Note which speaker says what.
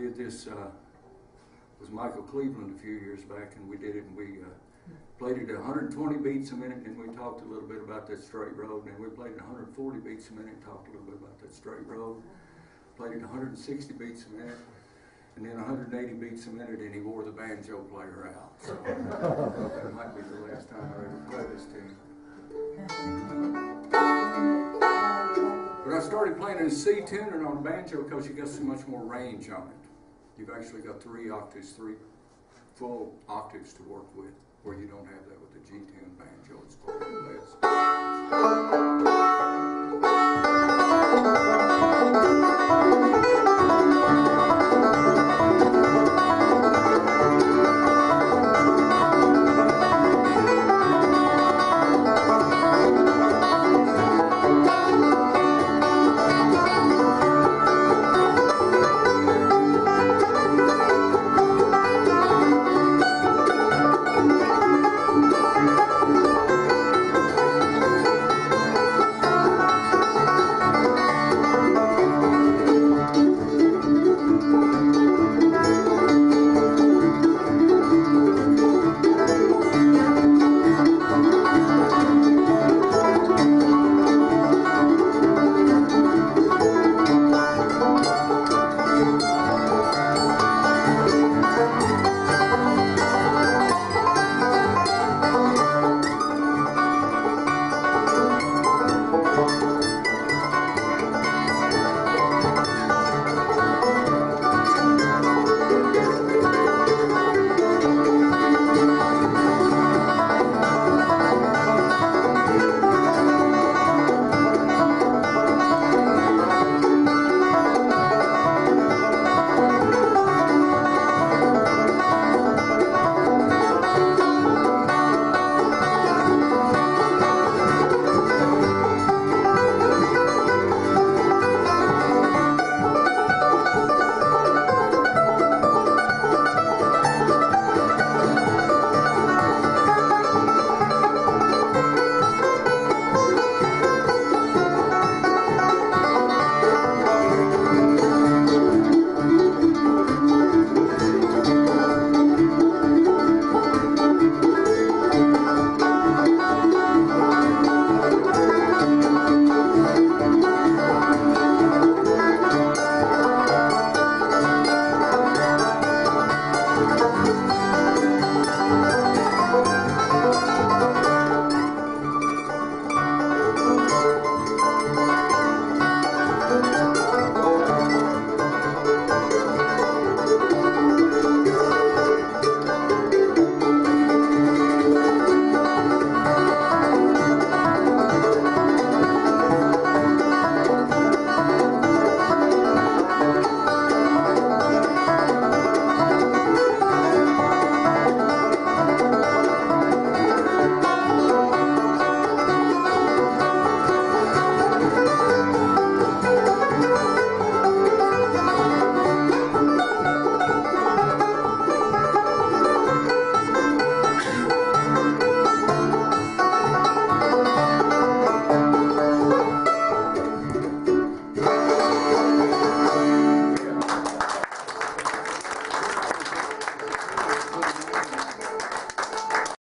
Speaker 1: did this with Michael Cleveland a few years back, and we did it, and we played it at 120 beats a minute, and we talked a little bit about that straight road, and we played it 140 beats a minute and talked a little bit about that straight road. Played it 160 beats a minute, and then 180 beats a minute, and he wore the banjo player out. So that might be the last time I ever play this tune. But I started playing in a C tuner on a banjo because you got so much more range on it. You've actually got 3 octaves, 3 full octaves to work with, where you don't have that with the G tune banjo. It's quite less.